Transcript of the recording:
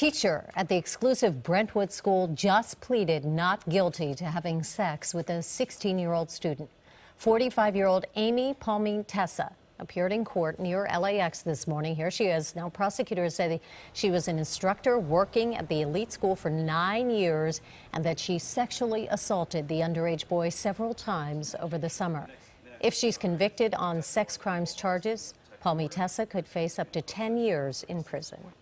teacher at the exclusive Brentwood school just pleaded not guilty to having sex with a 16-year-old student. 45-year-old Amy Tessa appeared in court near LAX this morning. Here she is. Now, prosecutors say she was an instructor working at the elite school for 9 years and that she sexually assaulted the underage boy several times over the summer. If she's convicted on sex crimes charges, Tessa could face up to 10 years in prison.